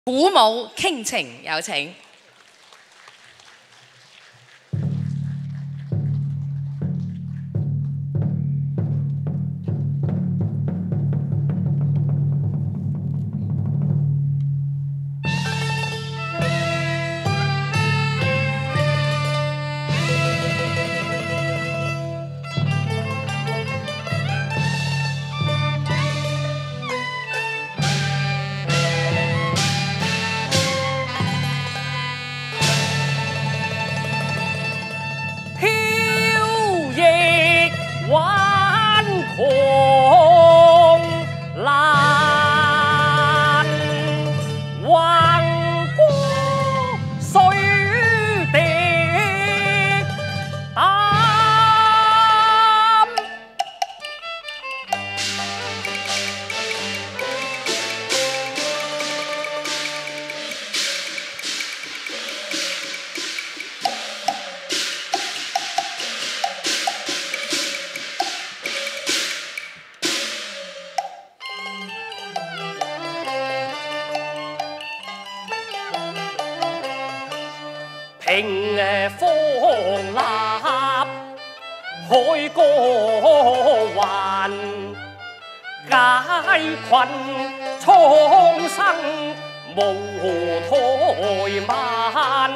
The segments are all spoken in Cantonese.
鼓舞傾情，有請。 平風立，海歌還，解困蒼生無怠慢，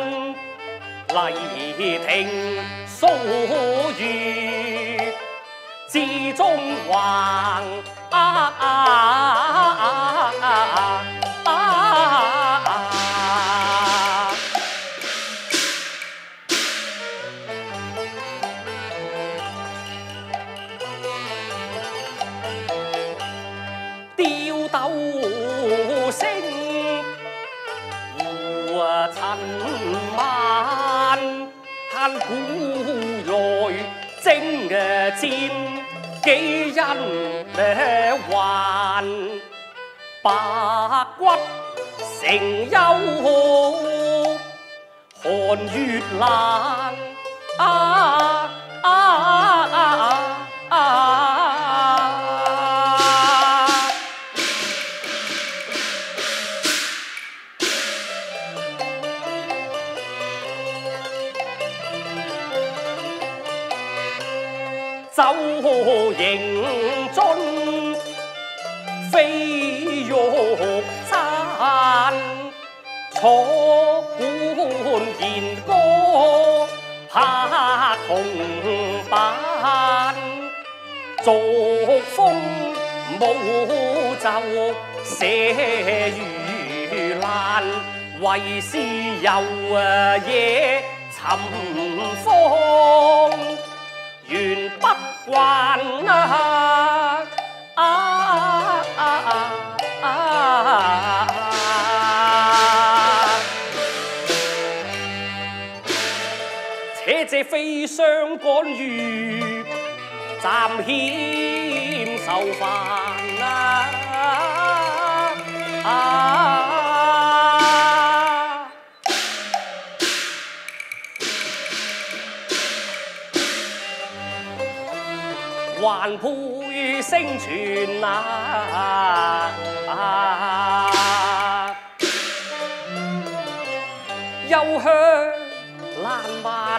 黎庭掃雨之中橫。吊斗聲胡塵漫，恨古來征戰幾因還，白骨成幽寒月冷。酒盈樽，飛玉簪，楚管弦歌，拍銅板。逐風舞袖，寫如蘭，為是遊夜尋芳。緣不慣且這飛霜趕雨，暫險受煩還配聲傳幽香爛漫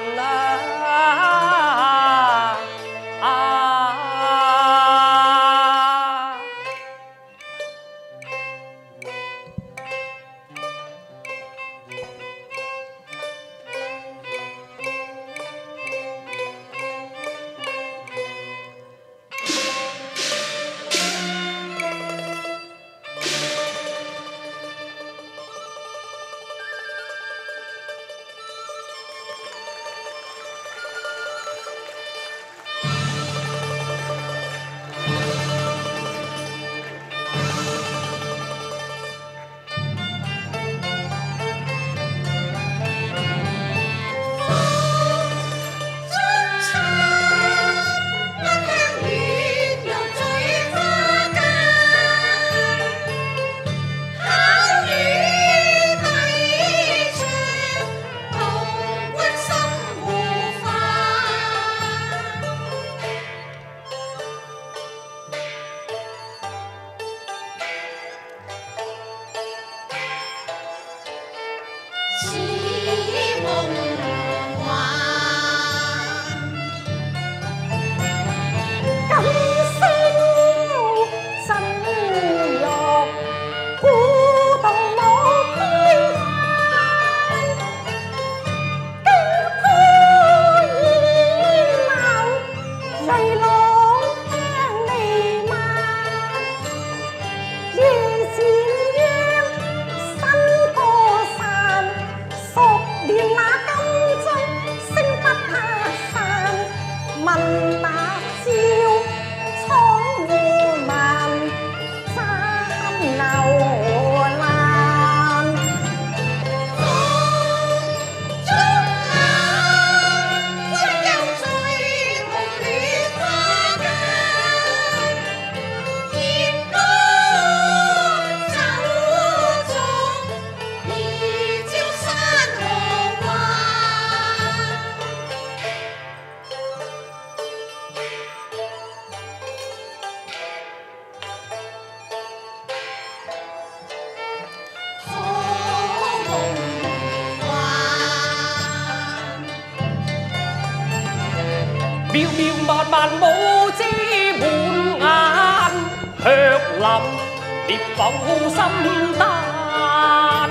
渺渺漫漫舞之滿眼，卻臨烈否心丹，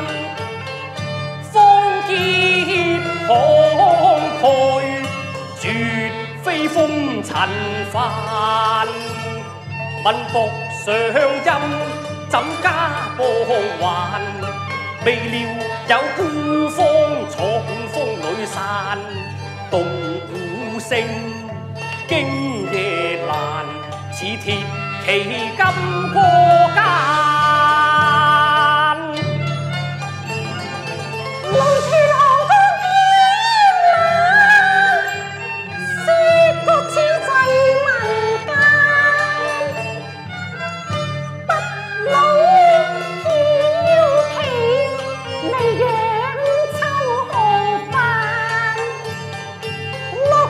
芳結慷慨，絕非風塵範。文僕上音，怎加報還？未料有孤芳闖風裏散，動鼓聲。經夜難，似鐵騎金過間。 路途浪江險難，涉國此際民間。不老翹旗，未養秋河飯。六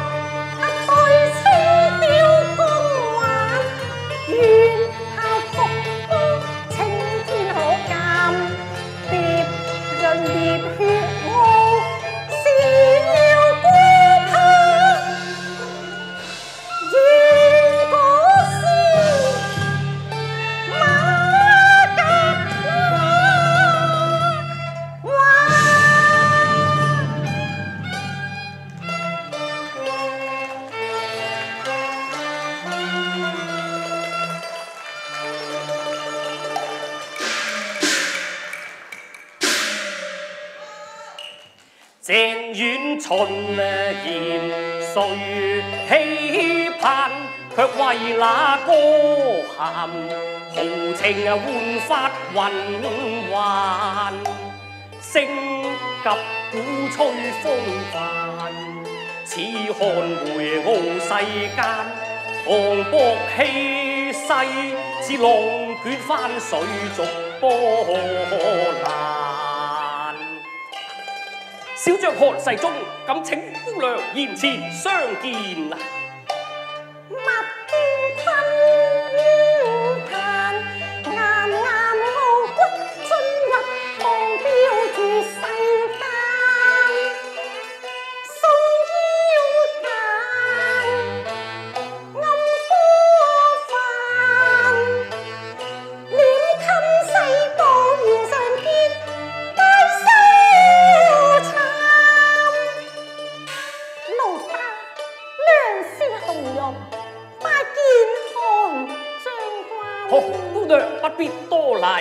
鄭遠秦言誰期盼，卻為那歌鹹豪情換發雲幻，星急鼓吹風帆，似看回傲世間，磅礴氣勢似浪捲翻水逐波瀾。小將何世忠，敢請姑娘宴前相見。 勿見吞炭，岩岩傲骨進入狂飆住世間，送腰間暗波帆，臉襟世報現上見，大笑慘。奴家良師紅容，拜見韓將軍。 好，姑娘不必多禮。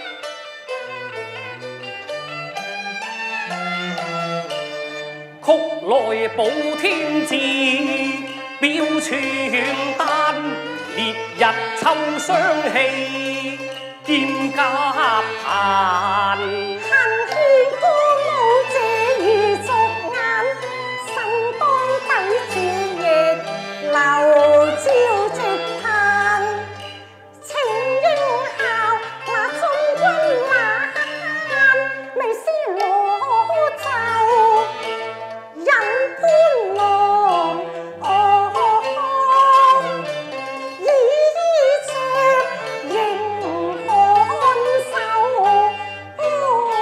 曲來補天字，表傳丹，烈日秋霜氣，劍甲彈。 恨氣歌舞這如俗眼，神當抵住亦流朝直嘆。情應效那中軍馬酣，微絲羅袖引潘郎。以赤迎看守。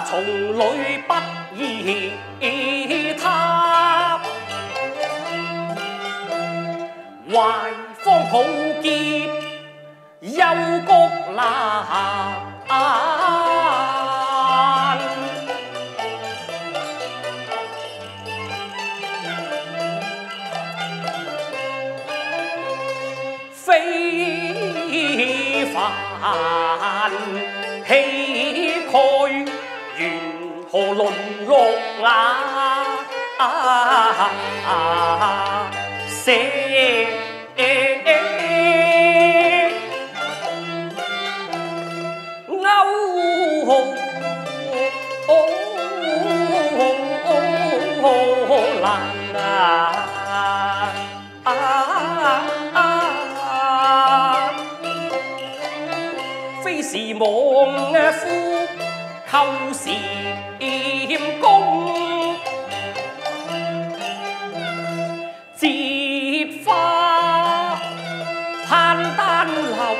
從裏不依他，懷方抱結憂谷難。非凡氣概，緣何淪落寫勾難非是望夫寇是謙恭，折花攀丹樓。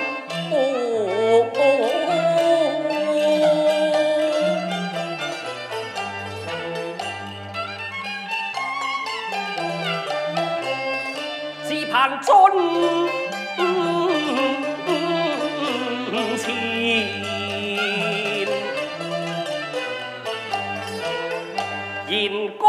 自盼樽前，言歌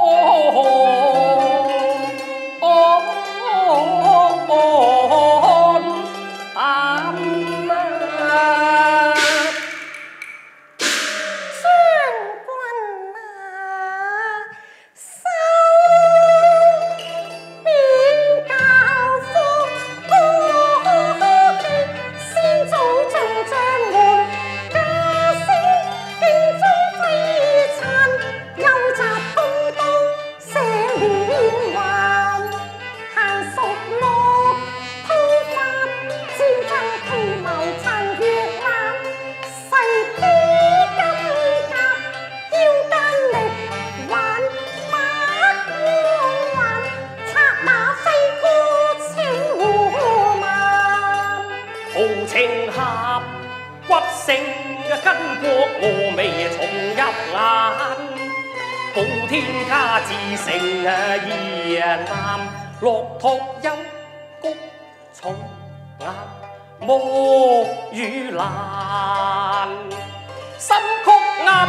保天家自成兒男，落拓幽谷重岩莫與難，心曲暗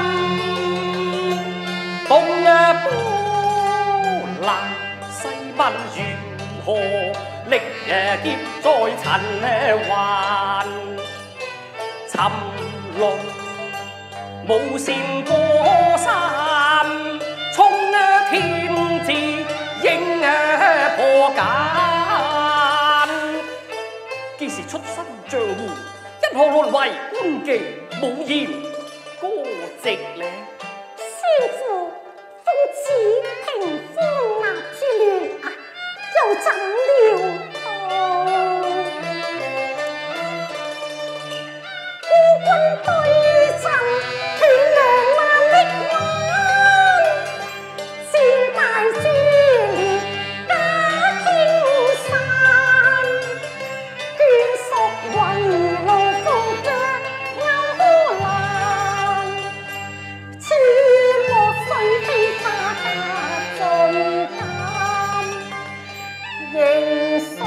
動波瀾，細問如何歷劫在塵寰，沉淪無善過山，衝天字應破繭。既是出身江湖，因何淪為官妓冇言歌席呢？ 先父奉旨平風壓之亂又怎料孤軍對陣，斷糧難力挽，戰大諸烈假傾散，眷屬圍路風腳勾難，似莫水飛花家盡淡，仍信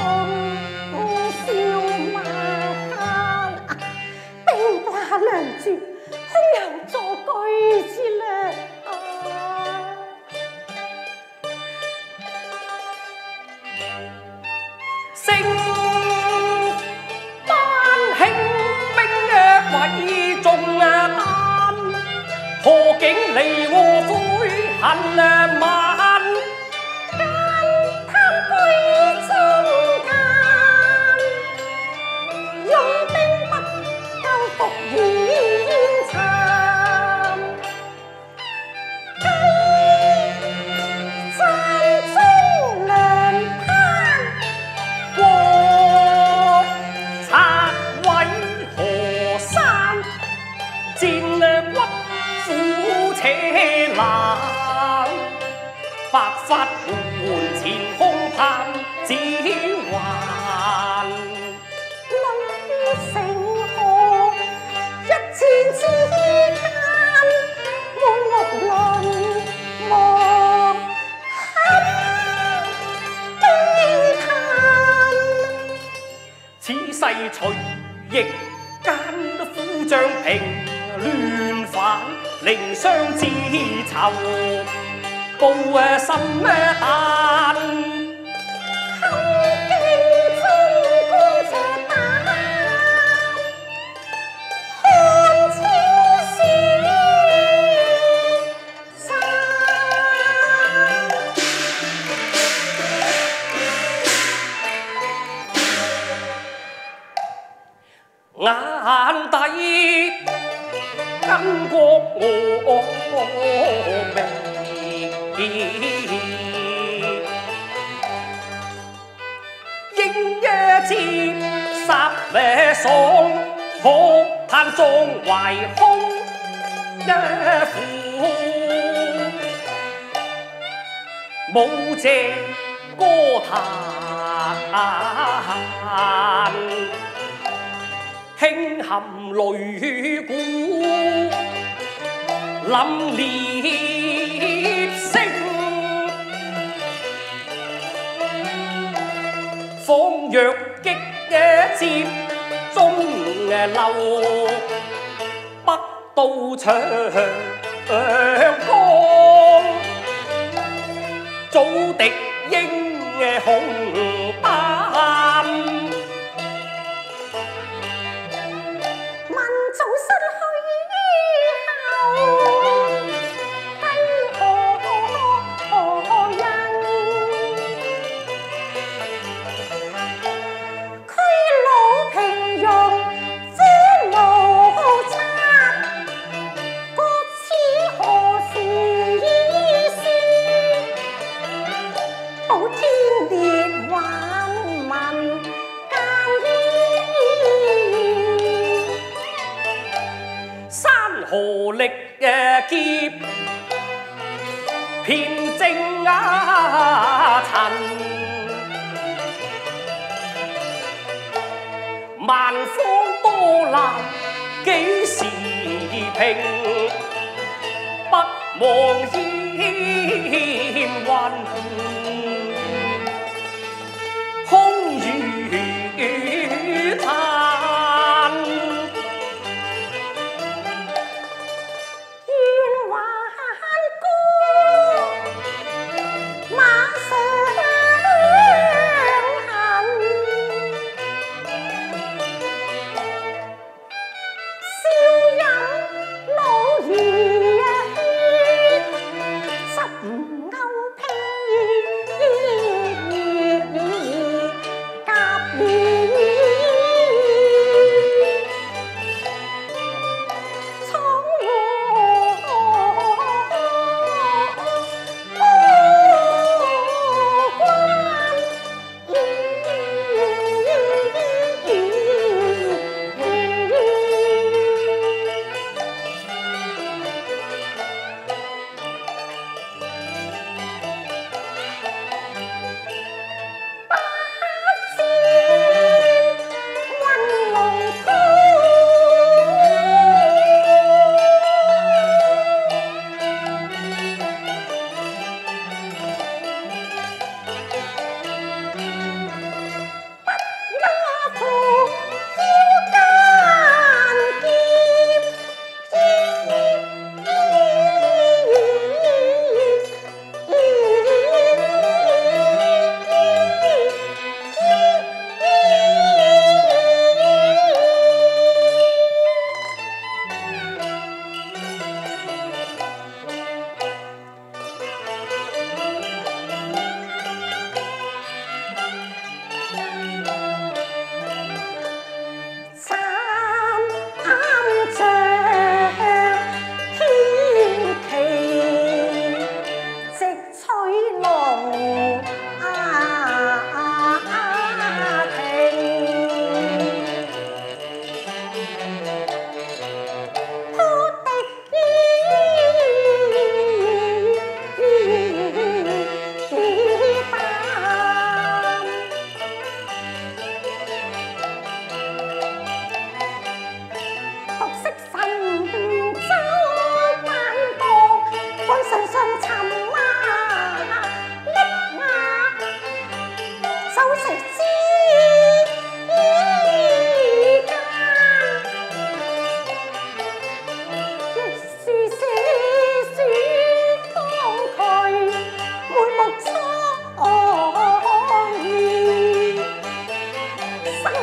笑馬間，兵寡糧絕，空有坐居之略勝班興兵為重擔，何竟離禍悔恨晚， 間貪杯中間，用兵不夠復於煙殘，計賺中糧攤， 國策毀河山，戰骨苦且難， 世隨逆間呼將平亂反，令相知仇報心彈。眼底巾幗我眉，應一接霎爽，可嘆壯懷空一副，舞謝歌壇。輕含淚鼓，臨裂聲，仿若擊接中流，北到長江，早敵英雄膽。何力劫遍征塵，萬方多難幾時平？不忘煙雲，空如嘆。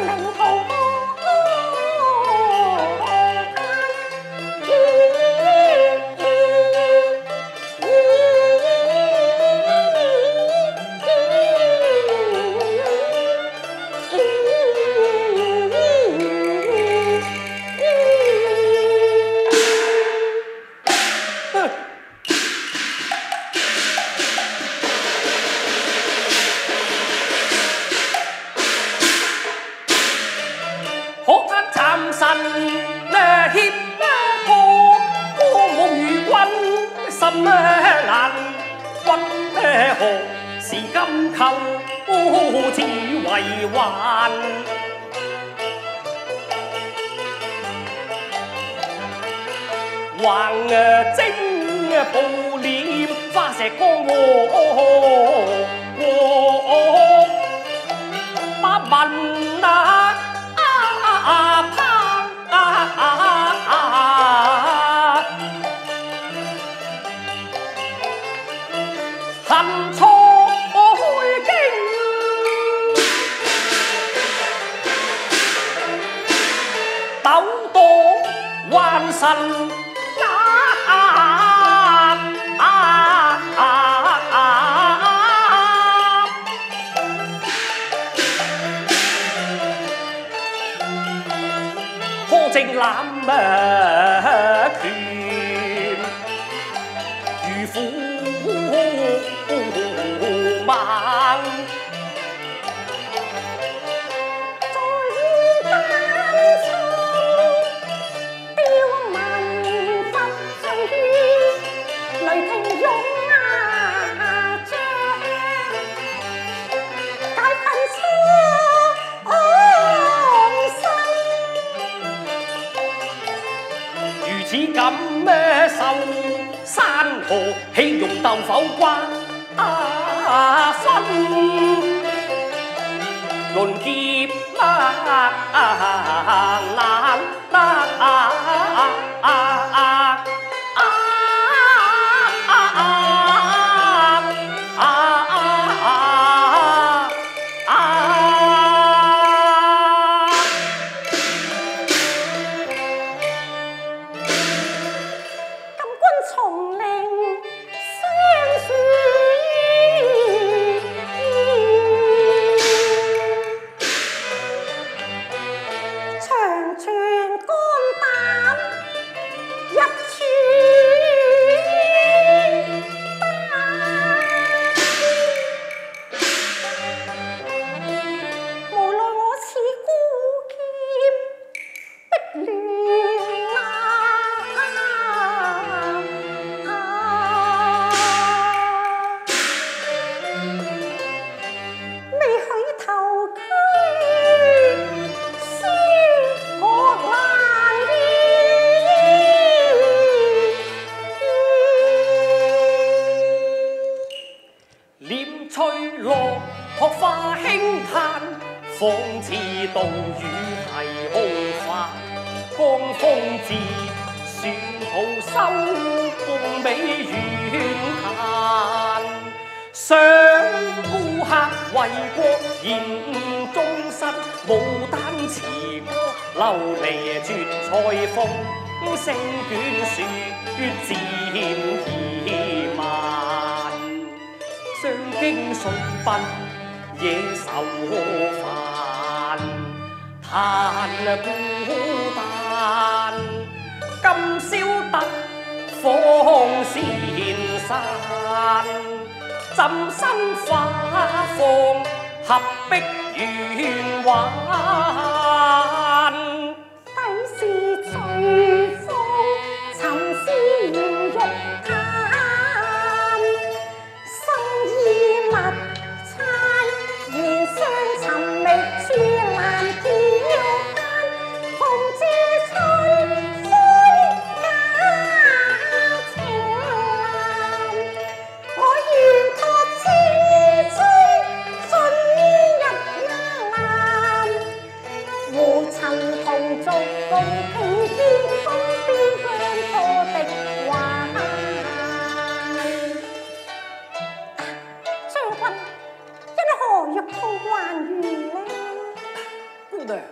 姑娘，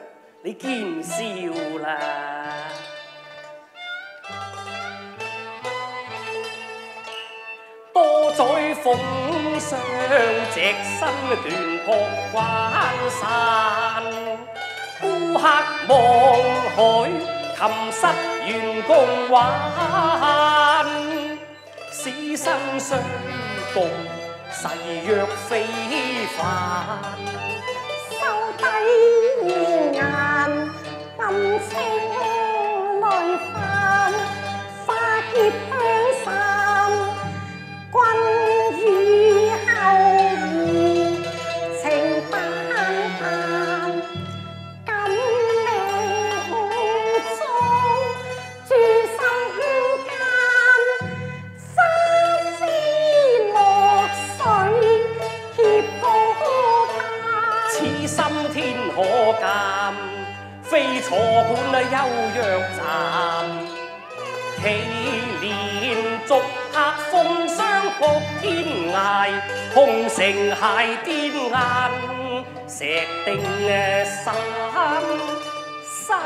你見笑啦。多在風上，隻身斷撲關山，顧客望海，琴瑟圓共玩，使身相共，誓約非凡。 收低眼，暗清來泛，花結香散。君與後兒情淡淡，感命中住心間，三枝落水協高攀。 此心天可鑑，非錯管休約站。祈連續客奉相撲天涯，空城鞋顛雁，石定三生。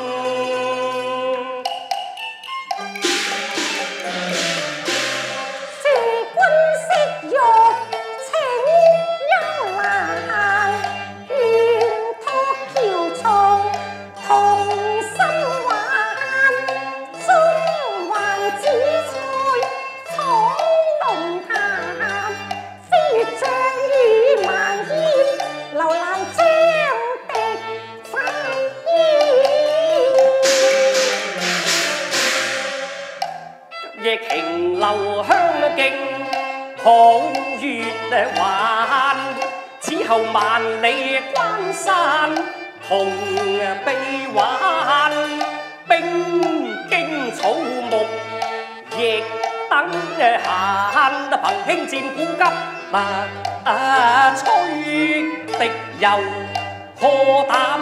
夜瓊流香徑，好月還。此後萬里關山，同臂挽。冰經草木，亦等閒。憑輕戰鼓急吹敵遊，何膽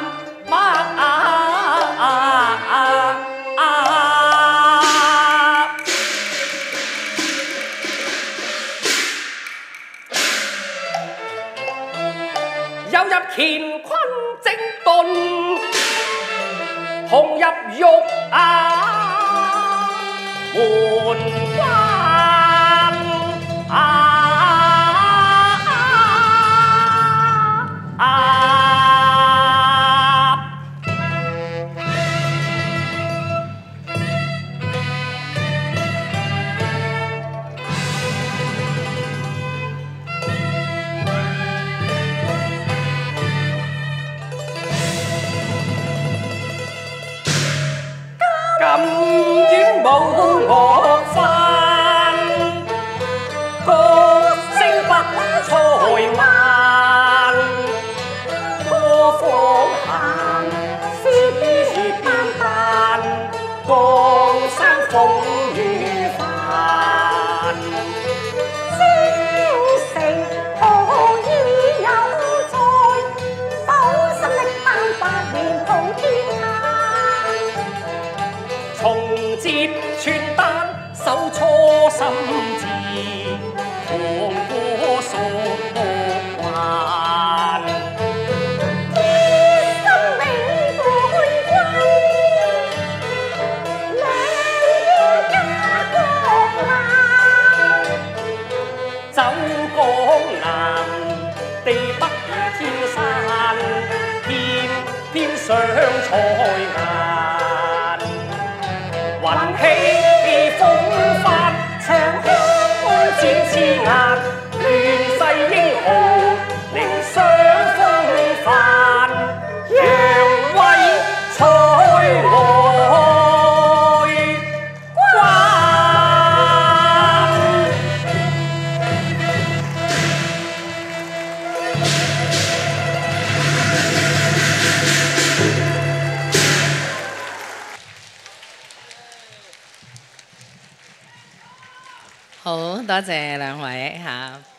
有日乾坤整頓，紅入玉門關咁遠冇我返，歌聲不才慢，歌坊行，是淡淡，江山風雨煩。 精誠何以有在？否心力淡百年抱天下。 重接傳單，手初心志，狂歌數目還。 天生永冠軍，兩腰加國難。 走江南，地不如天山，偏偏想才顏。雲起風發，長空展翅眼，亂世英雄，凌霜風範，揚威才來關。 好多謝兩位嚇。